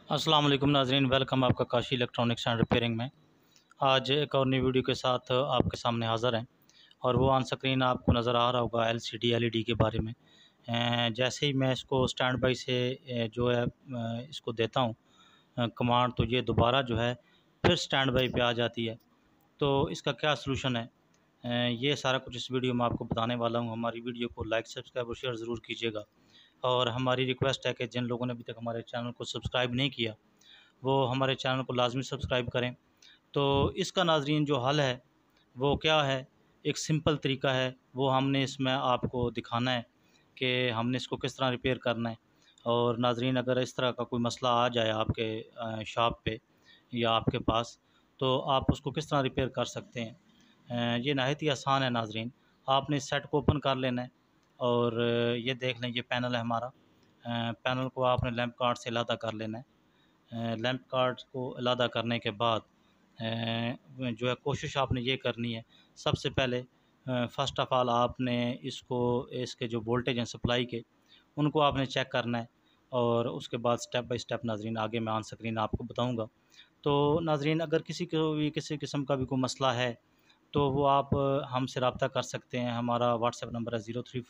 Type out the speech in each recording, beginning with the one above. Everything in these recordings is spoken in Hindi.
अस्सलाम वालेकुम नाज़रीन, वेलकम आपका काशी इलेक्ट्रॉनिक्स एंड रिपेयरिंग में। आज एक और नई वीडियो के साथ आपके सामने हाज़िर हैं और वो ऑन स्क्रीन आपको नज़र आ रहा होगा एलसीडी एलईडी के बारे में। जैसे ही मैं इसको स्टैंड बाई से जो है इसको देता हूँ कमांड, तो ये दोबारा जो है फिर स्टैंड बाई पे आ जाती है। तो इसका क्या सलूशन है, ये सारा कुछ इस वीडियो में आपको बताने वाला हूँ। हमारी वीडियो को लाइक, सब्सक्राइब और शेयर ज़रूर कीजिएगा। और हमारी रिक्वेस्ट है कि जिन लोगों ने अभी तक हमारे चैनल को सब्सक्राइब नहीं किया, वो हमारे चैनल को लाजमी सब्सक्राइब करें। तो इसका नाज़रीन जो हल है वो क्या है, एक सिंपल तरीका है, वो हमने इसमें आपको दिखाना है कि हमने इसको किस तरह रिपेयर करना है। और नाज़रीन, अगर इस तरह का कोई मसला आ जाए आपके शॉप पे या आपके पास, तो आप उसको किस तरह रिपेयर कर सकते हैं। ये नहायत ही आसान है नाज़रीन। आपने इस सेट को ओपन कर लेना है और ये देख लें, ये पैनल है हमारा। पैनल को आपने लैंप कार्ड से अलहदा कर लेना है। लैंप कार्ड को अलहदा करने के बाद जो है कोशिश आपने ये करनी है, सबसे पहले फ़र्स्ट ऑफ़ ऑल आपने इसके जो वोल्टेज हैं सप्लाई के, उनको आपने चेक करना है। और उसके बाद स्टेप बाय स्टेप नाज़रीन आगे मैं ऑन स्क्रीन आपको बताऊंगा। तो नाज़रीन, अगर किसी को भी किसी किस्म का भी कोई मसला है, तो वो आप हमसे रब्ता कर सकते हैं। हमारा व्हाट्सएप नंबर है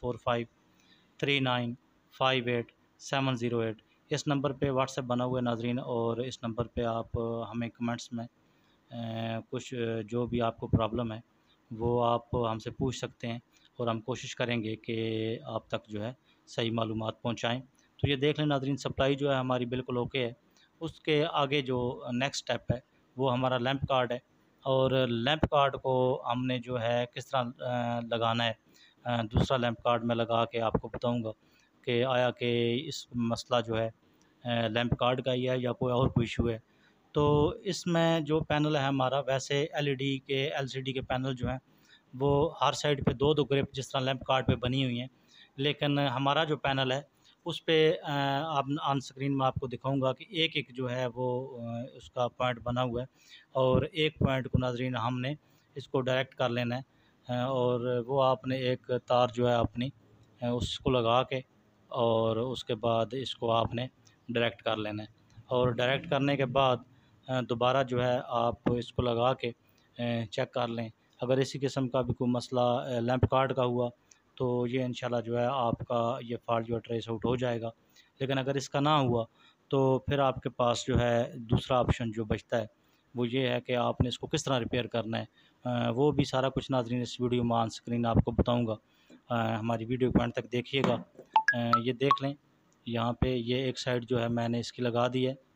03453958 इस नंबर पे व्हाट्सएप बना हुआ है नाज़रीन। और इस नंबर पे आप हमें कमेंट्स में कुछ जो भी आपको प्रॉब्लम है वो आप हमसे पूछ सकते हैं और हम कोशिश करेंगे कि आप तक जो है सही मालूमात पहुँचाएँ। तो ये देख लें नाज़रीन, सप्लाई जो है हमारी बिल्कुल ओके है। उसके आगे जो नेक्स्ट स्टेप है वो हमारा लैंप कार्ड है। और लैंप कार्ड को हमने जो है किस तरह लगाना है, दूसरा लैंप कार्ड मैं लगा के आपको बताऊंगा कि आया कि इस मसला जो है लैंप कार्ड का ही है या कोई और कोई इशू है। तो इसमें जो पैनल है हमारा, वैसे एलईडी के एलसीडी के पैनल जो हैं वो हर साइड पे दो दो ग्रिप जिस तरह लैंप कार्ड पे बनी हुई हैं, लेकिन हमारा जो पैनल है उस पे आप ऑन स्क्रीन में आपको दिखाऊंगा कि एक एक जो है वो उसका पॉइंट बना हुआ है। और एक पॉइंट को नाज़रीन हमने इसको डायरेक्ट कर लेना है। और वो आपने एक तार जो है अपनी उसको लगा के और उसके बाद इसको आपने डायरेक्ट कर लेना है। और डायरेक्ट करने के बाद दोबारा जो है आप इसको लगा के चेक कर लें। अगर इसी किस्म का भी कोई मसला लैंप कार्ड का हुआ, तो ये इंशाल्लाह जो है आपका ये फ़ॉल्ट जो है ट्रेस आउट हो जाएगा। लेकिन अगर इसका ना हुआ, तो फिर आपके पास जो है दूसरा ऑप्शन जो बचता है वो ये है कि आपने इसको किस तरह रिपेयर करना है। वो भी सारा कुछ नाज़रीन इस वीडियो में ऑन स्क्रीन आपको बताऊँगा। हमारी वीडियो को एंड तक देखिएगा। ये देख लें, यहाँ पे ये एक साइड जो है मैंने इसकी लगा दी है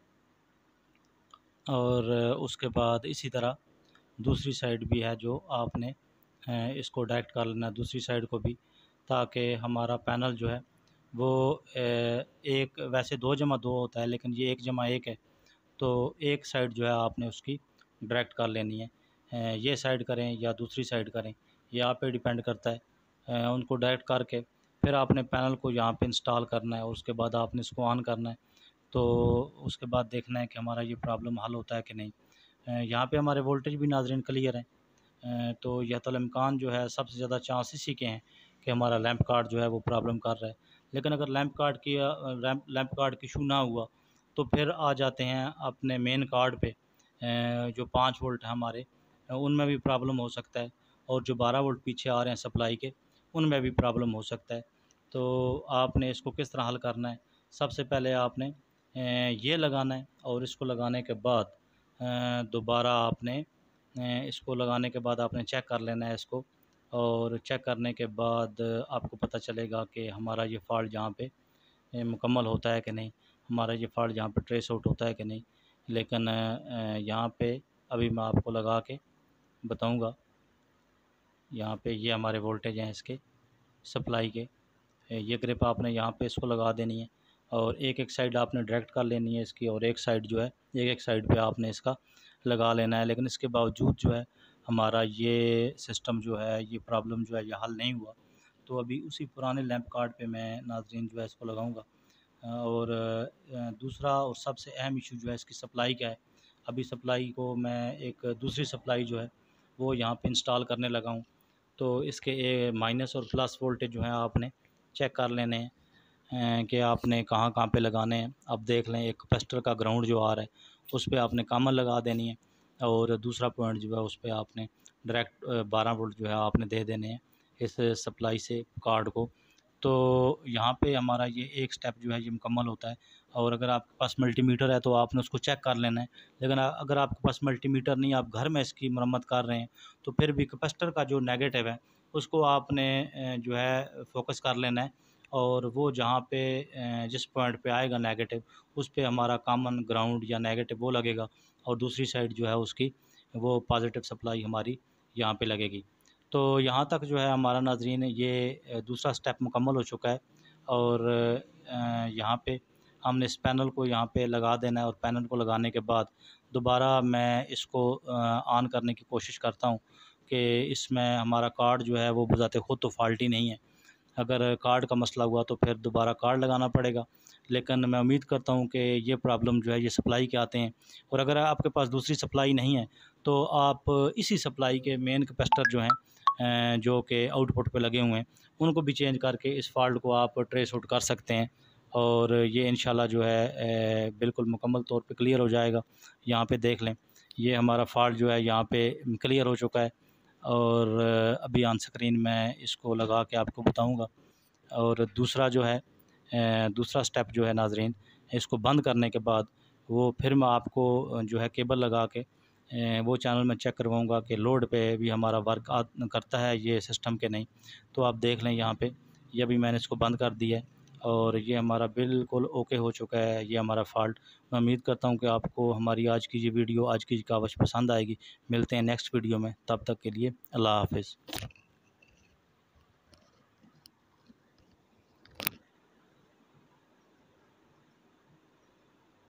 और उसके बाद इसी तरह दूसरी साइड भी है जो आपने इसको डायरेक्ट कर लेना है दूसरी साइड को भी, ताकि हमारा पैनल जो है वो एक वैसे 2 जमा 2 होता है, लेकिन ये 1 जमा 1 है। तो एक साइड जो है आपने उसकी डायरेक्ट कर लेनी है। ये साइड करें या दूसरी साइड करें, ये आप पे डिपेंड करता है। उनको डायरेक्ट करके फिर आपने पैनल को यहाँ पे इंस्टॉल करना है और उसके बाद आपने इसको ऑन करना है। तो उसके बाद देखना है कि हमारा ये प्रॉब्लम हल होता है कि नहीं। यहाँ पे हमारे वोल्टेज भी नाज़रीन क्लियर हैं। तो यहतल-इम्कान जो है सबसे ज़्यादा चांस इसी के हैं कि हमारा लैंप कार्ड जो है वो प्रॉब्लम कर रहा है। लेकिन अगर लैंप कार्ड की इशू ना हुआ, तो फिर आ जाते हैं अपने मेन कार्ड पे। जो 5 वोल्ट है हमारे, उनमें भी प्रॉब्लम हो सकता है। और जो 12 वोल्ट पीछे आ रहे हैं सप्लाई के, उनमें भी प्रॉब्लम हो सकता है। तो आपने इसको किस तरह हल करना है, सबसे पहले आपने ये लगाना है। और इसको लगाने के बाद दोबारा आपने इसको लगाने के बाद आपने चेक कर लेना है इसको। और चेक करने के बाद आपको पता चलेगा कि हमारा ये फ़ॉल्ट जहाँ पे मुकम्मल होता है कि नहीं, हमारा ये फ़ॉल्ट जहाँ पे ट्रेस आउट होता है कि नहीं। लेकिन यहाँ पे अभी मैं आपको लगा के बताऊँगा। यहाँ पे ये हमारे वोल्टेज हैं इसके सप्लाई के। ये ग्रिप आपने यहाँ पे इसको लगा देनी है और एक एक साइड आपने डायरेक्ट कर लेनी है इसकी, और एक साइड जो है एक एक साइड पे आपने इसका लगा लेना है। लेकिन इसके बावजूद जो है हमारा ये सिस्टम जो है, ये प्रॉब्लम जो है ये हल नहीं हुआ। तो अभी उसी पुराने लैंप कार्ड पे मैं नाज़रीन जो है इसको लगाऊंगा। और दूसरा और सबसे अहम इशू जो है इसकी सप्लाई का है। अभी सप्लाई को मैं एक दूसरी सप्लाई जो है वो यहाँ पे इंस्टॉल करने लगा हूँ। तो इसके माइनस और प्लस वोल्टेज जो है आपने चेक कर लेने हैं। कि आपने कहाँ कहाँ पे लगाने हैं। अब देख लें, एक कैपेसिटर का ग्राउंड जो आ रहा है उस पे आपने कॉमन लगा देनी है, और दूसरा पॉइंट जो है उस पे आपने डायरेक्ट 12 वोल्ट जो है आपने दे देने हैं इस सप्लाई से कार्ड को। तो यहाँ पे हमारा ये एक स्टेप जो है ये मुकम्मल होता है। और अगर आपके पास मल्टीमीटर है तो आपने उसको चेक कर लेना है, लेकिन अगर आपके पास मल्टीमीटर नहीं, आप घर में इसकी मरम्मत कर रहे हैं, तो फिर भी कैपेसिटर का जो नेगेटिव है उसको आपने जो है फोकस कर लेना है, और वो जहाँ पे जिस पॉइंट पे आएगा नेगेटिव उस पे हमारा कॉमन ग्राउंड या नेगेटिव वो लगेगा, और दूसरी साइड जो है उसकी वो पॉजिटिव सप्लाई हमारी यहाँ पे लगेगी। तो यहाँ तक जो है हमारा नाज़रीन ये दूसरा स्टेप मुकम्मल हो चुका है। और यहाँ पे हमने इस पैनल को यहाँ पे लगा देना है, और पैनल को लगाने के बाद दोबारा मैं इसको ऑन करने की कोशिश करता हूँ कि इसमें हमारा कार्ड जो है वो बज़ाते ख़ुद तो फ़ाल्टी नहीं है। अगर कार्ड का मसला हुआ तो फिर दोबारा कार्ड लगाना पड़ेगा, लेकिन मैं उम्मीद करता हूँ कि ये प्रॉब्लम जो है ये सप्लाई के आते हैं। और अगर आपके पास दूसरी सप्लाई नहीं है तो आप इसी सप्लाई के मेन कैपेसिटर जो हैं जो कि आउटपुट पे लगे हुए हैं उनको भी चेंज करके इस फॉल्ट को आप ट्रेस आउट कर सकते हैं, और ये इंशाल्लाह जो है बिल्कुल मुकम्मल तौर पे क्लियर हो जाएगा। यहाँ पे देख लें, ये हमारा फॉल्ट जो है यहाँ पे क्लियर हो चुका है, और अभी ऑन स्क्रीन मैं इसको लगा के आपको बताऊंगा। और दूसरा जो है दूसरा स्टेप जो है नाज़रीन, इसको बंद करने के बाद वो फिर मैं आपको जो है केबल लगा के वो चैनल में चेक करवाऊँगा कि लोड पे भी हमारा वर्क करता है ये सिस्टम के नहीं। तो आप देख लें यहाँ पे, ये अभी मैंने इसको बंद कर दिया है, और ये हमारा बिल्कुल ओके हो चुका है ये हमारा फ़ॉल्ट। मैं उम्मीद करता हूँ कि आपको हमारी आज की ये वीडियो, आज की कावश पसंद आएगी। मिलते हैं नेक्स्ट वीडियो में, तब तक के लिए अल्लाह हाफ़िज़।